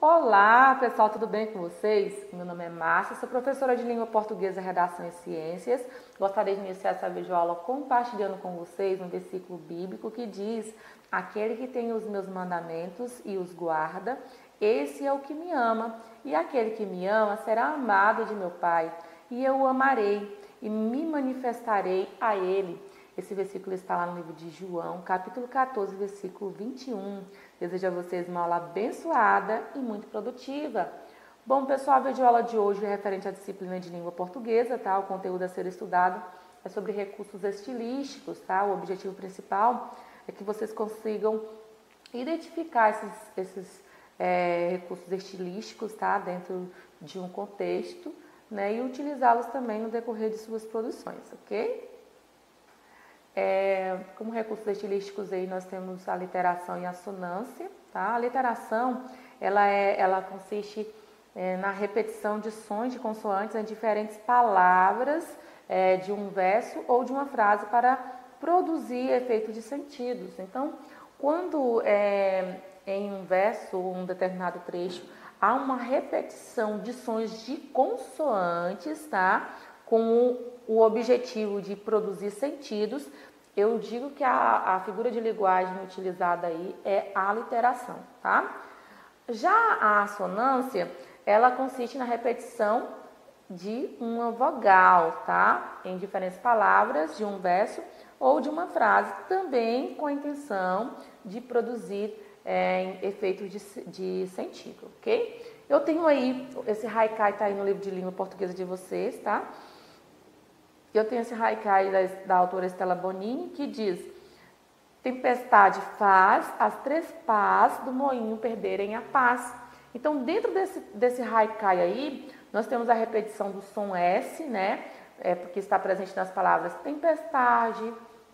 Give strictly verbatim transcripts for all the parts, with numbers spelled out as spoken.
Olá, pessoal, tudo bem com vocês? Meu nome é Márcia, sou professora de Língua Portuguesa, Redação e Ciências. Gostaria de iniciar essa videoaula compartilhando com vocês um versículo bíblico que diz: aquele que tem os meus mandamentos e os guarda, esse é o que me ama, e aquele que me ama será amado de meu Pai, e eu o amarei e me manifestarei a ele. Esse versículo está lá no livro de João, capítulo quatorze, versículo vinte e um. Desejo a vocês uma aula abençoada e muito produtiva. Bom, pessoal, a videoaula de hoje é referente à disciplina de língua portuguesa, tá? O conteúdo a ser estudado é sobre recursos estilísticos, tá? O objetivo principal é que vocês consigam identificar esses, esses é, recursos estilísticos, tá? Dentro de um contexto, né? E utilizá-los também no decorrer de suas produções, ok? É, como recursos estilísticos aí nós temos a literação e a assonância, tá? A literação, ela, é, ela consiste é, na repetição de sons de consoantes em diferentes palavras é, de um verso ou de uma frase para produzir efeitos de sentidos. Então, quando é, em um verso ou um determinado trecho há uma repetição de sons de consoantes, tá? Com o objetivo de produzir sentidos, eu digo que a, a figura de linguagem utilizada aí é a literação, tá? Já a assonância, ela consiste na repetição de uma vogal, tá? Em diferentes palavras de um verso ou de uma frase, também com a intenção de produzir é, efeitos de, de sentido, ok? Eu tenho aí, esse haikai tá aí no livro de língua portuguesa de vocês, tá? Eu tenho esse haikai da, da autora Estela Bonini, que diz: tempestade faz as três pás do moinho perderem a paz. Então, dentro desse, desse haikai aí, nós temos a repetição do som S, né? É, porque está presente nas palavras tempestade,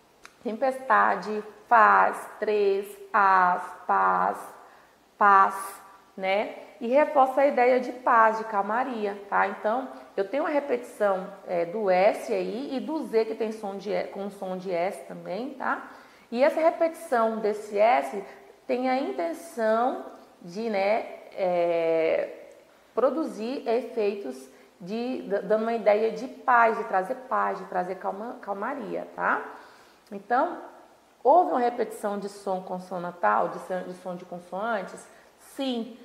tempestade, faz, três, as, paz, paz, né? E reforça a ideia de paz, de calmaria, tá? Então, eu tenho a repetição é, do S aí e do Z, que tem som de, com som de S também, tá? E essa repetição desse S tem a intenção de, né, é, produzir efeitos de, dando uma ideia de paz, de trazer paz, de trazer calma, calmaria, tá? Então, houve uma repetição de som consonantal, de, de som de consoantes? Sim.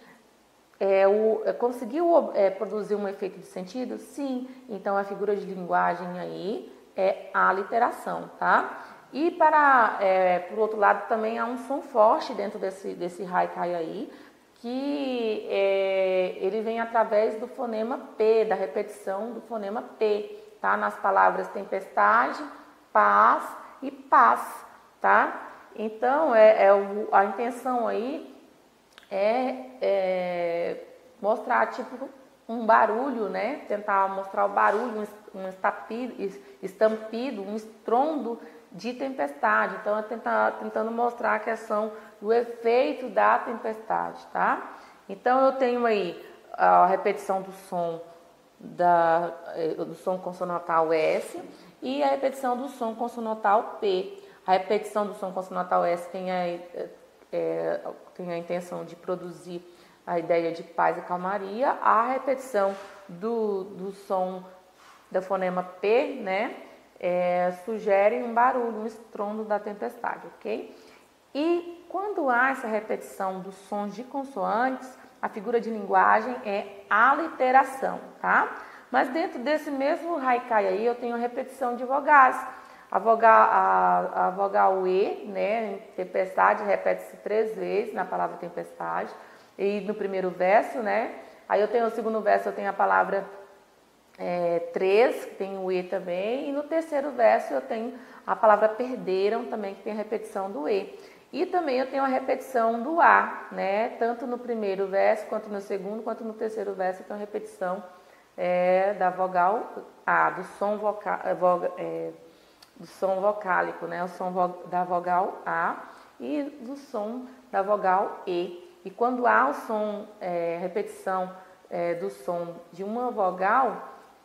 É, o, é, conseguiu é, produzir um efeito de sentido? Sim. Então, a figura de linguagem aí é a literação, tá? E, para, é, por outro lado, também há um som forte dentro desse, desse haikai aí, que é, ele vem através do fonema P, da repetição do fonema P, tá? Nas palavras tempestade, paz e paz, tá? Então, é, é o, a intenção aí É, é mostrar tipo um barulho, né? Tentar mostrar o barulho, um estapido, estampido, um estrondo de tempestade. Então, é tentar, tentando mostrar a questão do efeito da tempestade, tá? Então, eu tenho aí a repetição do som, da, do som consonantal S e a repetição do som consonantal P. A repetição do som consonantal S tem a É, tem a intenção de produzir a ideia de paz e calmaria. A repetição do, do som da fonema P, né, é, sugere um barulho, um estrondo da tempestade, ok? E quando há essa repetição dos sons de consoantes, a figura de linguagem é a literação, tá? Mas dentro desse mesmo haikai aí, eu tenho a repetição de vogais. A vogal, a, a vogal E, né, tempestade, repete-se três vezes na palavra tempestade. E no primeiro verso, né, aí eu tenho no segundo verso, eu tenho a palavra é, três, que tem o E também. E no terceiro verso eu tenho a palavra perderam também, que tem a repetição do E. E também eu tenho a repetição do A, né, tanto no primeiro verso, quanto no segundo, quanto no terceiro verso eu tenho a repetição é, da vogal A, do som vocal... É, do som vocálico, né? O som da vogal A e do som da vogal E. E quando há o som, é, repetição é, do som de uma vogal,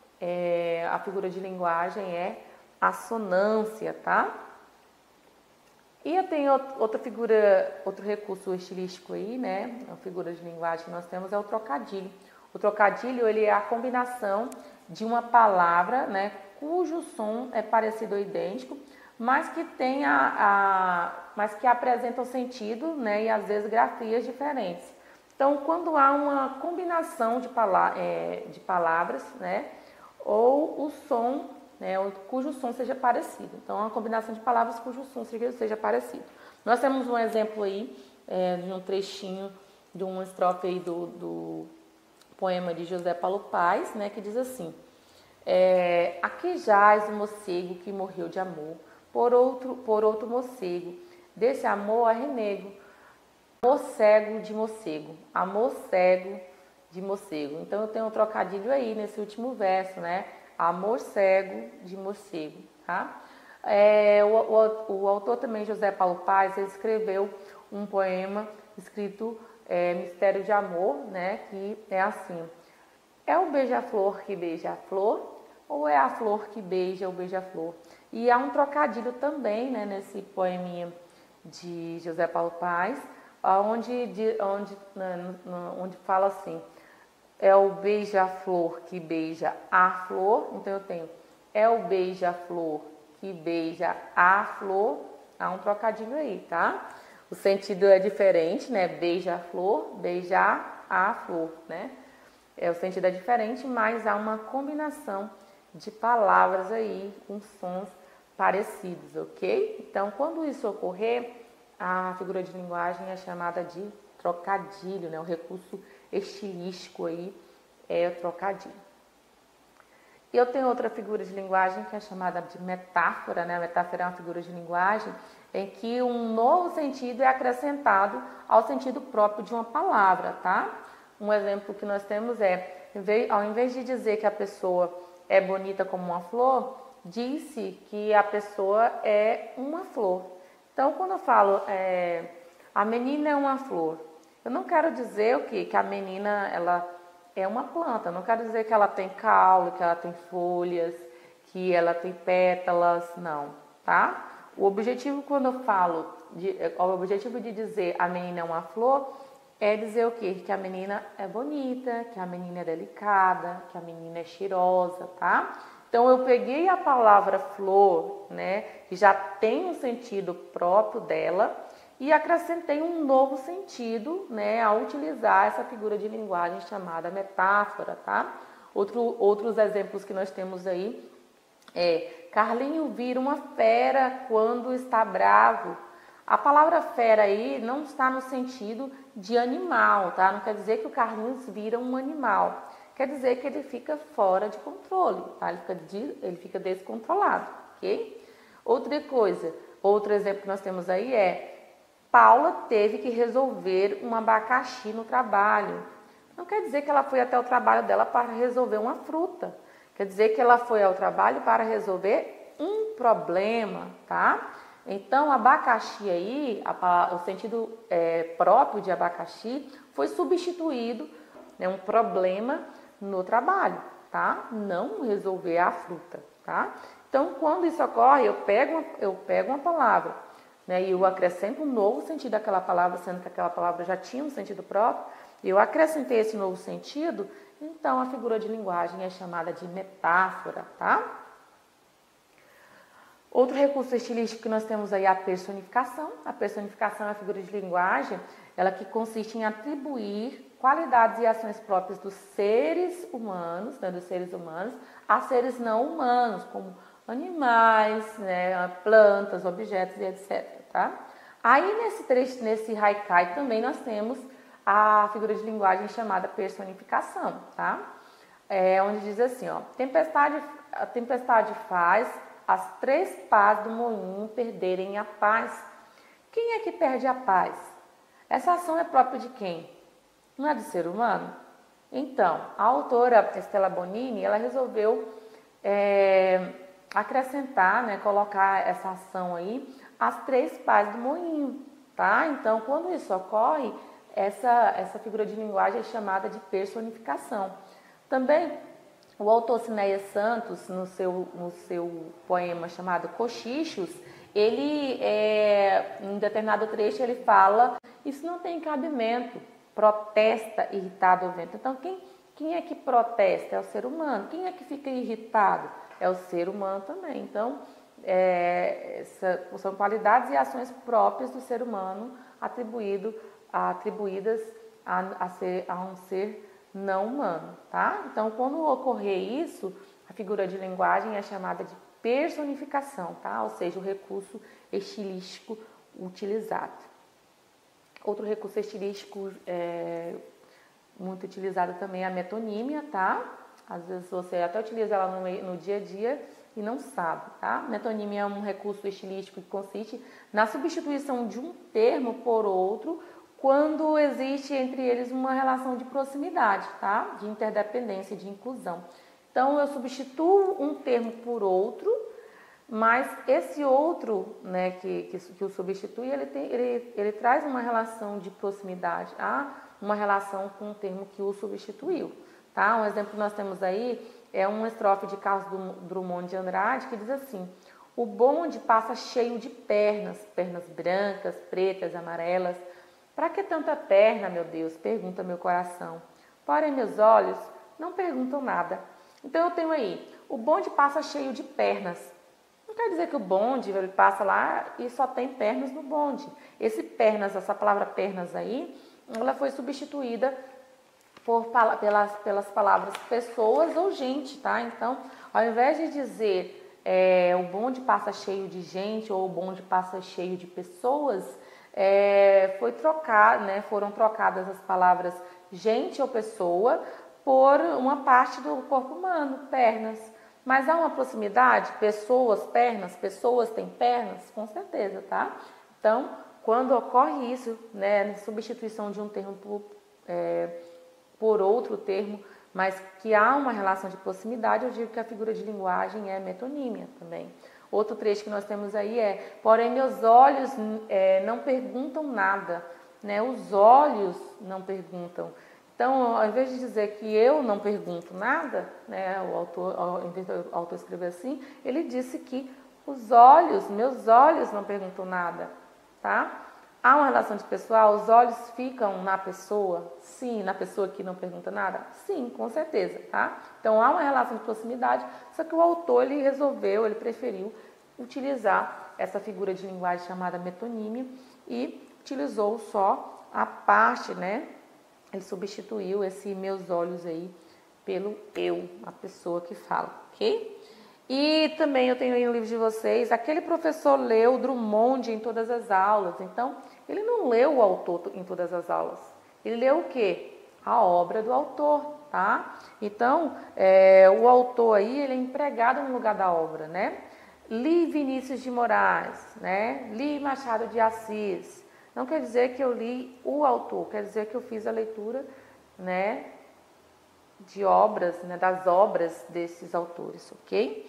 é, a figura de linguagem é assonância, tá? E eu tenho outra figura, outro recurso estilístico aí, né? A figura de linguagem que nós temos é o trocadilho. O trocadilho, ele é a combinação de uma palavra, né, cujo som é parecido ou idêntico, mas que tem a, a mas que apresenta o sentido, né, e às vezes grafias diferentes. Então, quando há uma combinação de, pala é, de palavras, né, ou o som, né, cujo som seja parecido. Então, uma combinação de palavras cujo som seja, seja parecido. Nós temos um exemplo aí, é, de um trechinho, de uma estrofe aí do, do poema de José Paulo Paes, né, que diz assim: é, aqui jaz o morcego que morreu de amor, por outro, por outro morcego, desse amor a renego, amor cego de morcego, amor cego de morcego. Então eu tenho um trocadilho aí nesse último verso, né? Amor cego de morcego, tá? É, o, o, o autor também, José Paulo Paes, ele escreveu um poema escrito é, Mistério de Amor, né? Que é assim: é o beija-flor que beija a flor ou é a flor que beija o beija-flor? E há um trocadilho também, né, nesse poeminha de José Paulo Paes, onde, de, onde, né, onde fala assim: é o beija-flor que beija a flor. Então eu tenho é o beija-flor que beija a flor. Há um trocadilho aí, tá? O sentido é diferente, né? Beija-flor, beijar a flor, né? É, o sentido é diferente, mas há uma combinação de palavras aí com sons parecidos, ok? Então, quando isso ocorrer, a figura de linguagem é chamada de trocadilho, né? O recurso estilístico aí é o trocadilho. E eu tenho outra figura de linguagem que é chamada de metáfora, né? A metáfora é uma figura de linguagem em que um novo sentido é acrescentado ao sentido próprio de uma palavra, tá? Um exemplo que nós temos é, ao invés de dizer que a pessoa é bonita como uma flor, disse que a pessoa é uma flor. Então, quando eu falo é, a menina é uma flor, eu não quero dizer o quê? Que a menina ela é uma planta. Eu não quero dizer que ela tem caule, que ela tem folhas, que ela tem pétalas, não, tá? O objetivo quando eu falo, de, o objetivo de dizer a menina é uma flor é dizer o quê? Que a menina é bonita, que a menina é delicada, que a menina é cheirosa, tá? Então, eu peguei a palavra flor, né, que já tem um sentido próprio dela, e acrescentei um novo sentido, né, ao utilizar essa figura de linguagem chamada metáfora, tá? Outro, outros exemplos que nós temos aí é: Carlinho vira uma fera quando está bravo. A palavra fera aí não está no sentido de animal, tá? Não quer dizer que o Carlinhos vira um animal. Quer dizer que ele fica fora de controle, tá? Ele fica, de, ele fica descontrolado, ok? Outra coisa, outro exemplo que nós temos aí é: Paula teve que resolver um abacaxi no trabalho. Não quer dizer que ela foi até o trabalho dela para resolver uma fruta. Quer dizer que ela foi ao trabalho para resolver um problema, tá? Então, abacaxi aí, a, o sentido é, próprio de abacaxi foi substituído, né, um problema no trabalho, tá? Não resolver a fruta, tá? Então, quando isso ocorre, eu pego uma, eu pego uma palavra, né, e eu acrescento um novo sentido daquela palavra, sendo que aquela palavra já tinha um sentido próprio, e eu acrescentei esse novo sentido, então a figura de linguagem é chamada de metáfora, tá? Outro recurso estilístico que nós temos aí é a personificação. A personificação é a figura de linguagem, ela que consiste em atribuir qualidades e ações próprias dos seres humanos, né, dos seres humanos, a seres não humanos, como animais, né, plantas, objetos e etcétera. Tá? Aí nesse trecho, nesse haikai também nós temos a figura de linguagem chamada personificação, tá? É, onde diz assim, ó: tempestade, a tempestade faz as três pás do moinho perderem a paz. Quem é que perde a paz? Essa ação é própria de quem? Não é do ser humano? Então, a autora Estela Bonini, ela resolveu é, acrescentar, né, colocar essa ação aí, as três pás do moinho, tá? Então, quando isso ocorre, essa, essa figura de linguagem é chamada de personificação. Também, o autor Cinéas Santos, no seu, no seu poema chamado Cochichos, ele, é, em determinado trecho, ele fala, isso não tem cabimento, protesta irritado ao vento. Então, quem, quem é que protesta? É o ser humano. Quem é que fica irritado? É o ser humano também. Então, é, essa, são qualidades e ações próprias do ser humano atribuído, atribuídas a, a, ser, a um ser não humano, tá? Então, quando ocorrer isso, a figura de linguagem é chamada de personificação, tá? Ou seja, o recurso estilístico utilizado. Outro recurso estilístico é, muito utilizado também é a metonímia, tá? Às vezes você até utiliza ela no, no dia a dia e não sabe, tá? Metonímia é um recurso estilístico que consiste na substituição de um termo por outro quando existe entre eles uma relação de proximidade, tá? De interdependência, de inclusão. Então, eu substituo um termo por outro, mas esse outro, né, que, que, que o substitui, ele, tem, ele, ele traz uma relação de proximidade, há uma relação com o termo que o substituiu. Tá? Um exemplo que nós temos aí é uma estrofe de Carlos Drummond de Andrade que diz assim: o bonde passa cheio de pernas, pernas brancas, pretas, amarelas. Para que tanta perna, meu Deus? Pergunta meu coração. Porém, meus olhos não perguntam nada. Então, eu tenho aí, o bonde passa cheio de pernas. Não quer dizer que o bonde, ele passa lá e só tem pernas no bonde. Esse pernas, essa palavra pernas aí, ela foi substituída por, pelas, pelas palavras pessoas ou gente, tá? Então, ao invés de dizer é, o bonde passa cheio de gente ou o bonde passa cheio de pessoas, é, foi trocar, né, foram trocadas as palavras gente ou pessoa por uma parte do corpo humano, pernas. Mas há uma proximidade? Pessoas, pernas, pessoas têm pernas? Com certeza, tá? Então, quando ocorre isso, né, substituição de um termo por, é, por outro termo, mas que há uma relação de proximidade, eu digo que a figura de linguagem é metonímia também. Outro trecho que nós temos aí é: porém meus olhos é, não perguntam nada, né? Os olhos não perguntam. Então, ao invés de dizer que eu não pergunto nada, né, o autor, ao invés do autor escrever assim, ele disse que os olhos, meus olhos não perguntam nada, tá? Há uma relação de pessoal, os olhos ficam na pessoa? Sim, na pessoa que não pergunta nada? Sim, com certeza, tá? Então, há uma relação de proximidade, só que o autor, ele resolveu, ele preferiu utilizar essa figura de linguagem chamada metonímia e utilizou só a parte, né? Ele substituiu esse meus olhos aí pelo eu, a pessoa que fala, ok? E também eu tenho aí no livro de vocês, aquele professor leu Drummond em todas as aulas. Então, ele não leu o autor em todas as aulas. Ele leu o quê? A obra do autor, tá? Então, é, o autor aí, ele é empregado no lugar da obra, né? Li Vinícius de Moraes, né? Li Machado de Assis. Não quer dizer que eu li o autor, quer dizer que eu fiz a leitura, né, de obras, né, das obras desses autores, ok?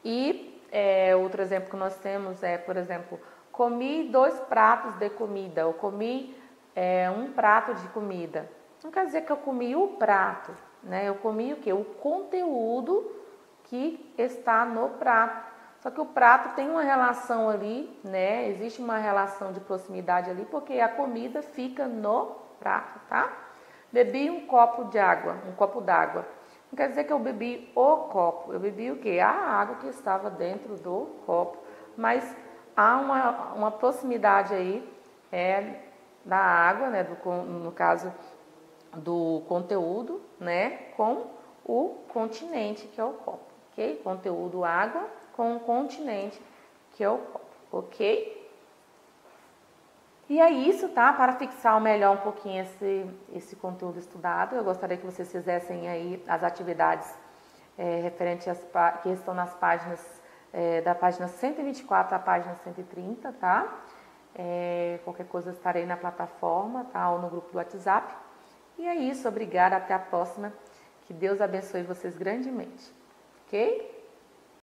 E é, outro exemplo que nós temos é, por exemplo, comi dois pratos de comida, ou comi é, um prato de comida. Não quer dizer que eu comi o prato, né? Eu comi o quê? O conteúdo que está no prato. Só que o prato tem uma relação ali, né? Existe uma relação de proximidade ali, porque a comida fica no prato, tá? Bebi um copo de água, um copo d'água. Não quer dizer que eu bebi o copo, eu bebi o quê? A água que estava dentro do copo. Mas há uma, uma proximidade aí é, da água, né? Do, no caso do conteúdo, né? Com o continente, que é o copo, ok? Conteúdo água com o continente, que é o copo, ok? E é isso, tá? Para fixar melhor um pouquinho esse, esse conteúdo estudado, eu gostaria que vocês fizessem aí as atividades é, referentes às que estão nas páginas, é, da página cento e vinte e quatro à página cento e trinta, tá? É, qualquer coisa eu estarei na plataforma, tá? Ou no grupo do WhatsApp. E é isso, obrigada, até a próxima. Que Deus abençoe vocês grandemente, ok?